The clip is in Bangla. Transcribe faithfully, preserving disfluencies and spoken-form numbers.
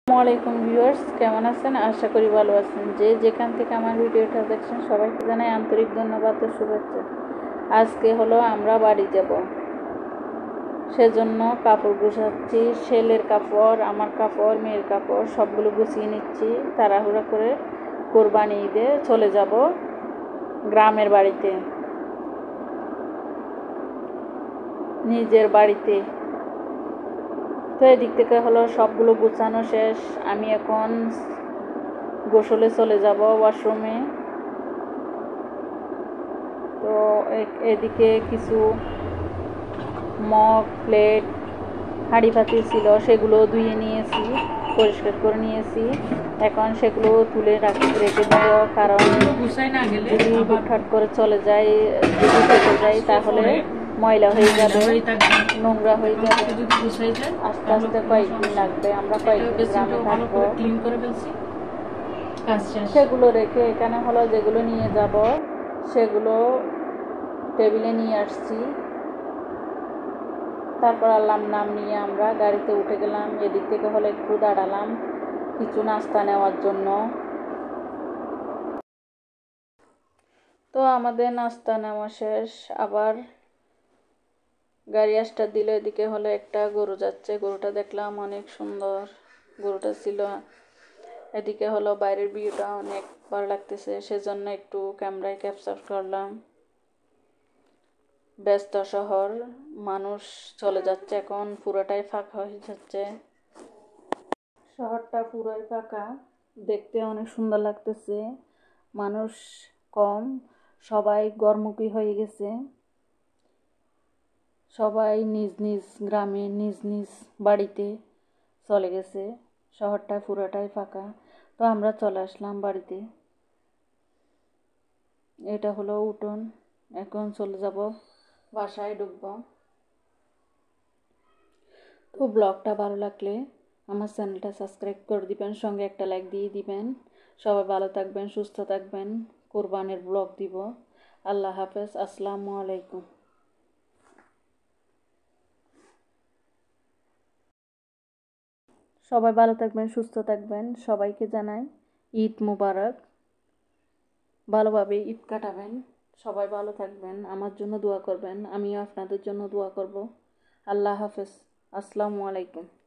আসসালামাইকুম ভিউয়ার্স, কেমন আছেন? আশা করি ভালো আছেন। যে যেখান থেকে আমার ভিডিওটা দেখছেন সবাইকে জানাই আন্তরিক ধন্যবাদ ও শুভেচ্ছা। আজকে হলো আমরা বাড়ি যাব, সেজন্য কাপড় গুছাচ্ছি। ছেলের কাপড়, আমার কাপড়, মেয়ের কাপড় সবগুলো গুছিয়ে নিচ্ছি। তাড়াহুড়া করে কোরবানি ঈদে চলে যাব গ্রামের বাড়িতে, নিজের বাড়িতে। তো এদিক থেকে হলো সবগুলো গুছানো শেষ। আমি এখন গোসলে চলে যাব ওয়াশরুমে। তো এদিকে কিছু মগ, প্লেট, হাঁড়ি পাতিল ছিল, সেগুলো ধুয়ে নিয়েছি, পরিষ্কার করে নিয়েছি। এখন সেগুলো তুলে রাখি রেখে দিব, কারণ যদি হুটহাট করে চলে যাই, যদি খেতে যাই তাহলে ময়লা হয়ে যাবে, নোংরা হয়ে যাবে। আস্তে আস্তে কয়েকদিন লাগবে, আমরা কয়েকদিন গ্রামে থাকবো। সেগুলো রেখে এখানে হলো যেগুলো নিয়ে যাব সেগুলো টেবিলে নিয়ে আসছি। তারপর আল্লাহ নাম নিয়ে আমরা গাড়িতে উঠে গেলাম। এদিক থেকে হলো একটু দাঁড়ালাম কিছু নাস্তা নেওয়ার জন্য। তো আমাদের নাস্তা নেওয়া শেষ, আবার গাড়ি স্টার্ট দিল। এদিকে হলো একটা গরু যাচ্ছে, গরুটা দেখলাম অনেক সুন্দর গরুটা ছিল। এদিকে হলো বাইরের ভিউটা অনেক ভালো লাগতেছে, সেজন্য একটু ক্যামেরায় ক্যাপচার করলাম। ব্যস্ত শহর, মানুষ চলে যাচ্ছে, এখন পুরোটাই ফাঁকা হয়ে যাচ্ছে, শহরটা পুরোই ফাঁকা। দেখতে অনেক সুন্দর লাগতেছে, মানুষ কম, সবাই ঘরমুখী হয়ে গেছে, সবাই নিজ নিজ গ্রামে নিজ নিজ বাড়িতে চলে গেছে, শহরটা পুরোটাই ফাঁকা। তো আমরা চলে আসলাম বাড়িতে। এটা হলো উঠোন, এখন চলে যাব বাসায়, ঢুকবো। তো ব্লগটা ভালো লাগলে আমার চ্যানেলটা সাবস্ক্রাইব করে দিবেন, সঙ্গে একটা লাইক দিয়ে দিবেন। সবাই ভালো থাকবেন, সুস্থ থাকবেন। কোরবানের ব্লগ দিব। আল্লাহ হাফেজ, আসসালামু আলাইকুম। সবাই ভালো থাকবেন, সুস্থ থাকবেন। সবাইকে জানাই ঈদ মুবারক। ভালোভাবে ঈদ কাটাবেন, সবাই ভালো থাকবেন, আমার জন্য দোয়া করবেন, আমিও আপনাদের জন্য দোয়া করব। আল্লাহ হাফেজ, আসসালামু আলাইকুম।